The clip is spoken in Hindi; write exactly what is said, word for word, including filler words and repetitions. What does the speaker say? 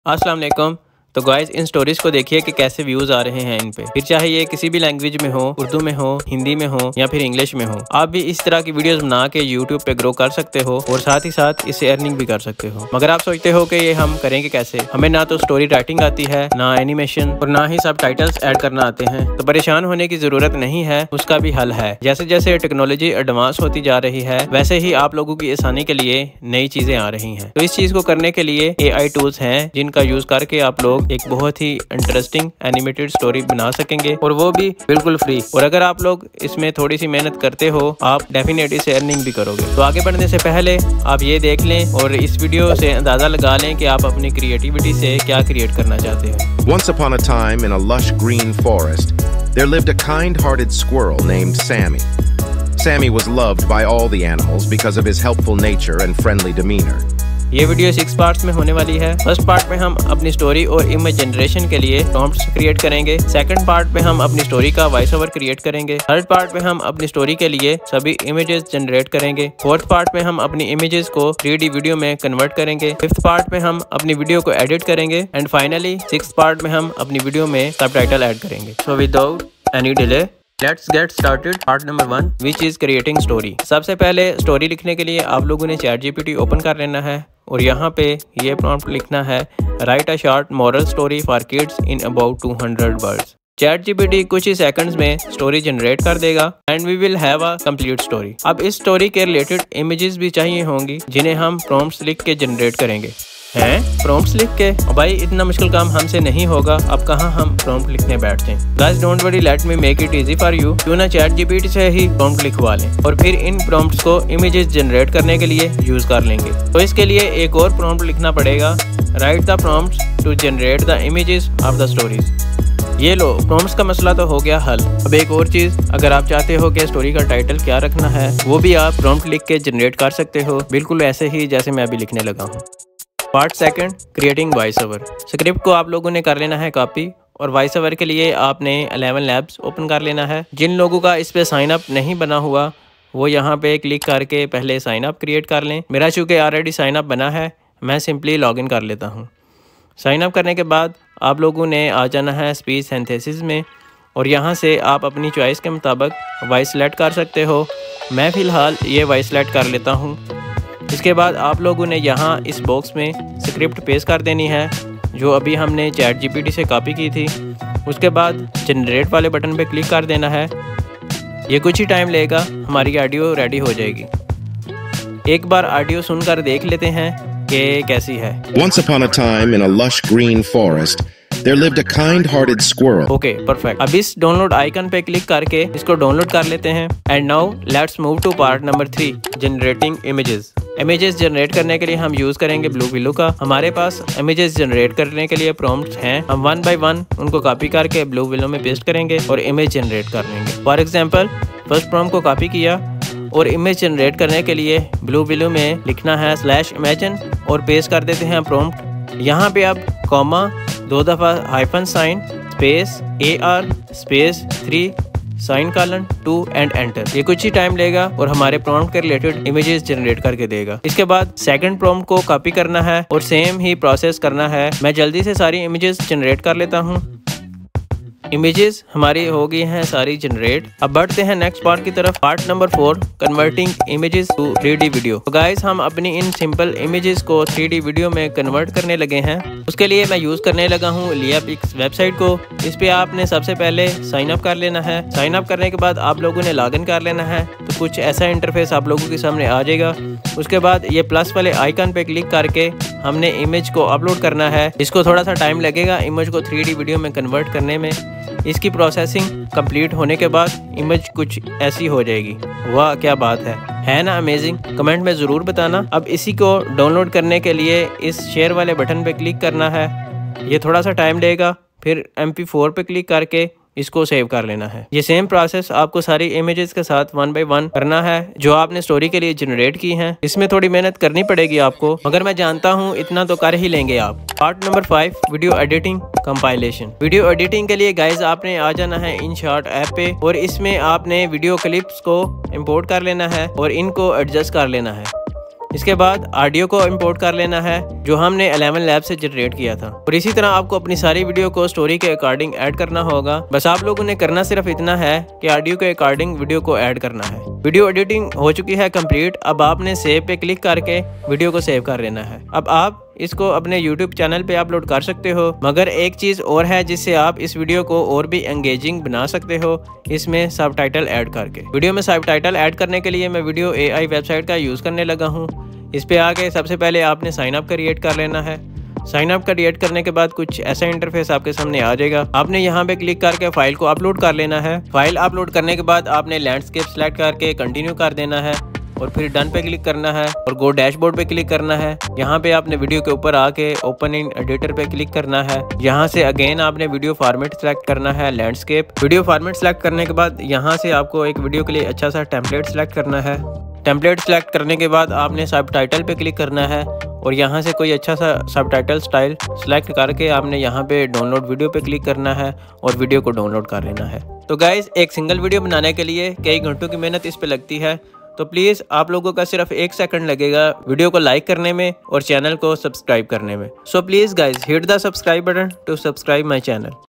अस्सलाम वालेकुम। तो गाइस इन स्टोरीज को देखिए कि कैसे व्यूज आ रहे हैं इन पे, फिर चाहे ये किसी भी लैंग्वेज में हो, उर्दू में हो, हिंदी में हो या फिर इंग्लिश में हो। आप भी इस तरह की वीडियोस बना के यूट्यूब पे ग्रो कर सकते हो और साथ ही साथ इससे अर्निंग भी कर सकते हो। मगर आप सोचते हो कि ये हम करेंगे कैसे? हमें ना तो स्टोरी राइटिंग आती है, ना एनिमेशन और ना ही सब टाइटल्स ऐड करना आते हैं। तो परेशान होने की जरूरत नहीं है, उसका भी हल है। जैसे जैसे टेक्नोलॉजी एडवांस होती जा रही है वैसे ही आप लोगों की आसानी के लिए नई चीजें आ रही हैं। तो इस चीज को करने के लिए ए आई टूल्स हैं जिनका यूज करके आप लोग एक बहुत ही इंटरेस्टिंग एनिमेटेड स्टोरी बना सकेंगे और वो भी बिल्कुल फ्री। और अगर आप लोग इसमें थोड़ी सी मेहनत करते हो आप डेफिनेटली से अर्निंग भी करोगे। तो आगे बढ़ने से पहले आप ये देख लें और इस वीडियो से अंदाजा लगा लें कि आप अपनी क्रिएटिविटी से क्या क्रिएट करना चाहते हैं। Once upon a time in a lush green forest, there lived a kind-hearted squirrel named Sammy. Sammy was loved by all the animals because of his helpful nature and friendly demeanor. ये वीडियो सिक्स पार्ट्स में होने वाली है। फर्स्ट पार्ट में हम अपनी स्टोरी और इमेज जनरेशन के लिए प्रॉम्प्ट्स क्रिएट करेंगे। सेकंड पार्ट में हम अपनी स्टोरी का वॉइस ओवर क्रिएट करेंगे। थर्ड पार्ट में हम अपनी स्टोरी के लिए सभी इमेजेस जनरेट करेंगे। फोर्थ पार्ट में हम अपनी इमेजेस को थ्री डी वीडियो में कन्वर्ट करेंगे। फिफ्थ पार्ट में हम अपनी वीडियो को एडिट करेंगे एंड फाइनली सिक्स्थ पार्ट में हम अपनी वीडियो में सबटाइटल ऐड करेंगे। So without any delay let's get started. Part number one which is creating story. सबसे पहले स्टोरी लिखने के लिए आप लोगों ने ChatGPT open कर लेना है और यहाँ पे ये प्रॉम्प्ट लिखना है, write a short moral story for kids in about two hundred words. ChatGPT कुछ ही सेकंड्स में स्टोरी जनरेट कर देगा and we will have a complete story. अब इस स्टोरी के रिलेटेड इमेजेस भी चाहिए होंगी जिन्हें हम प्रॉम्प्ट्स लिख के जनरेट करेंगे। हैं प्रॉम्प्ट्स लिख के? भाई इतना मुश्किल काम हमसे नहीं होगा, अब कहाँ हम प्रॉम्प्ट लिखने बैठते हैं। Guys don't worry, let me make it easy for you. क्यों ना चैट जी पी टी से ही प्रॉम्प्ट लिखवा लें और फिर इन प्रॉम्प्ट्स को इमेजेस जनरेट करने के लिए यूज कर लेंगे। तो इसके लिए एक और प्रॉम्प्ट लिखना पड़ेगा, write the prompts to generate the images of the stories. ये लो, प्रॉम्प्ट्स का मसला तो हो गया हल। अब एक और चीज, अगर आप चाहते हो कि स्टोरी का टाइटल क्या रखना है वो भी आप प्रॉम्प्ट लिख के जनरेट कर सकते हो, बिल्कुल ऐसे ही जैसे मैं अभी लिखने लगा हूँ। Part second creating voice over. Script को आप लोगों ने कर लेना है कॉपी और वॉइस ओवर के लिए आपने इलेवन लैब्स ओपन कर लेना है। जिन लोगों का इस पे साइन अप नहीं बना हुआ वो यहाँ पे क्लिक करके पहले साइन अप क्रिएट कर लें। मेरा चूँकि ऑलरेडी साइन अप बना है मैं सिंपली लॉगिन कर लेता हूँ। साइन अप करने के बाद आप लोगों ने आ जाना है स्पीच सिंथेसिस में और यहाँ से आप अपनी चॉइस के मुताबिक वॉइस सेलेक्ट कर सकते हो। मैं फ़िलहाल ये वॉइस सेलेक्ट कर लेता हूँ। इसके बाद आप लोगों ने यहाँ इस बॉक्स में स्क्रिप्ट पेस्ट कर देनी है जो अभी हमने चैट जी पी टी से कॉपी की थी। उसके बाद जनरेट वाले बटन पे क्लिक कर देना है। ये कुछ ही टाइम लेगा, हमारी ऑडियो रेडी हो जाएगी। एक बार ऑडियो सुनकर देख लेते हैं कि कैसी है। Once upon a time in a lush green forest, there lived a kind-hearted squirrel. Okay perfect. अब इस डाउनलोड आइकन पे क्लिक करके इसको डाउनलोड कर लेते हैं and now let's move to part number three, generating images. Images generate करने के लिए हम यूज करेंगे ब्लू विलो का। हमारे पास इमेजेस जनरेट करने के लिए प्रॉम्प्ट्स हैं, हम वन बाय वन उनको कॉपी करके ब्लू विलो में पेस्ट करेंगे और इमेज जनरेट कर लेंगे। फॉर एग्जांपल फर्स्ट प्रॉम्प्ट को कॉपी किया और इमेज जनरेट करने के लिए ब्लू विलो में लिखना है स्लैश इमेजिन और पेस्ट कर देते हैं प्रॉम्प्ट। यहाँ पे अब कॉमा, दो दफ़ा hyphen sign, space A R space three sign colon two and enter. ये कुछ ही टाइम लेगा और हमारे प्रॉम्प्ट के रिलेटेड इमेजेस जनरेट करके देगा। इसके बाद सेकंड प्रॉम्प्ट को कॉपी करना है और सेम ही प्रोसेस करना है। मैं जल्दी से सारी इमेजेस जनरेट कर लेता हूँ। इमेजेस हमारी हो गई हैं सारी जनरेट। अब बढ़ते हैं नेक्स्ट पार्ट की तरफ, part number four, converting images to three D video. तो गाइस हम अपनी इन सिंपल इमेजेस को थ्री डी वीडियो में कन्वर्ट करने लगे हैं। उसके लिए मैं यूज करने लगा हूँ लियापिक्स वेबसाइट को। इस पे आपने सबसे पहले साइन अप कर लेना है। साइन अप करने के बाद आप लोगों ने लॉगिन कर लेना है तो कुछ ऐसा इंटरफेस आप लोगों के सामने आ जाएगा। उसके बाद ये प्लस वाले आइकन पे क्लिक करके हमने इमेज को अपलोड करना है। इसको थोड़ा सा टाइम लगेगा इमेज को थ्री डी वीडियो में कन्वर्ट करने में। इसकी प्रोसेसिंग कंप्लीट होने के बाद इमेज कुछ ऐसी हो जाएगी। वाह क्या बात है है ना अमेजिंग? कमेंट में ज़रूर बताना। अब इसी को डाउनलोड करने के लिए इस शेयर वाले बटन पे क्लिक करना है। ये थोड़ा सा टाइम लेगा, फिर एम पी फोर पे क्लिक करके इसको सेव कर लेना है। ये सेम प्रोसेस आपको सारी इमेजेस के साथ वन बाय वन करना है जो आपने स्टोरी के लिए जनरेट की हैं। इसमें थोड़ी मेहनत करनी पड़ेगी आपको, मगर मैं जानता हूँ इतना तो कर ही लेंगे आप। Part number five, video editing compilation. Video editing के लिए गाइज आपने आ जाना है InShot ऐप पे और इसमें आपने वीडियो क्लिप्स को इम्पोर्ट कर लेना है और इनको एडजस्ट कर लेना है। इसके बाद ऑडियो को इंपोर्ट कर लेना है जो हमने इलेवन लैब से जनरेट किया था। और इसी तरह आपको अपनी सारी वीडियो को स्टोरी के अकॉर्डिंग ऐड करना होगा। बस आप लोगों ने करना सिर्फ इतना है कि ऑडियो के अकॉर्डिंग वीडियो को ऐड करना है। वीडियो एडिटिंग हो चुकी है कंप्लीट। अब आपने सेव पे क्लिक करके वीडियो को सेव कर लेना है। अब आप इसको अपने यूट्यूब चैनल पे अपलोड कर सकते हो, मगर एक चीज़ और है जिससे आप इस वीडियो को और भी एंगेजिंग बना सकते हो, इसमें सबटाइटल ऐड करके। वीडियो में सबटाइटल ऐड करने के लिए मैं वीडियो एआई वेबसाइट का यूज़ करने लगा हूँ। इस पे आके सबसे पहले आपने साइन अप क्रिएट कर लेना है। साइन अप क्रिएट करने के बाद कुछ ऐसा इंटरफेस आपके सामने आ जाएगा। आपने यहाँ पे क्लिक करके फाइल को अपलोड कर लेना है। फाइल अपलोड करने के बाद आपने लैंडस्केप सेलेक्ट करके कंटिन्यू कर देना है और फिर डन पे क्लिक करना है और गो डैशबोर्ड पे क्लिक करना है। यहाँ पे आपने वीडियो के ऊपर आके ओपन इन एडिटर पे क्लिक करना है। यहाँ से अगेन आपने वीडियो फॉर्मेट सेलेक्ट करना है, लैंडस्केप। वीडियो फॉर्मेट सेलेक्ट करने के बाद यहाँ से आपको एक वीडियो के लिए अच्छा सा टेम्पलेट सेलेक्ट करना है। टेम्पलेट सेलेक्ट करने के बाद आपने सबटाइटल पे क्लिक करना है और यहाँ से कोई अच्छा सा सबटाइटल स्टाइल सेलेक्ट करके आपने यहाँ पे डाउनलोड वीडियो पे क्लिक करना है और वीडियो को डाउनलोड कर लेना है। तो गाइज, एक सिंगल वीडियो बनाने के लिए कई घंटों की मेहनत इस पे लगती है, तो प्लीज़ आप लोगों का सिर्फ एक सेकंड लगेगा वीडियो को लाइक करने में और चैनल को सब्सक्राइब करने में। So please guys, hit the subscribe button to subscribe my channel.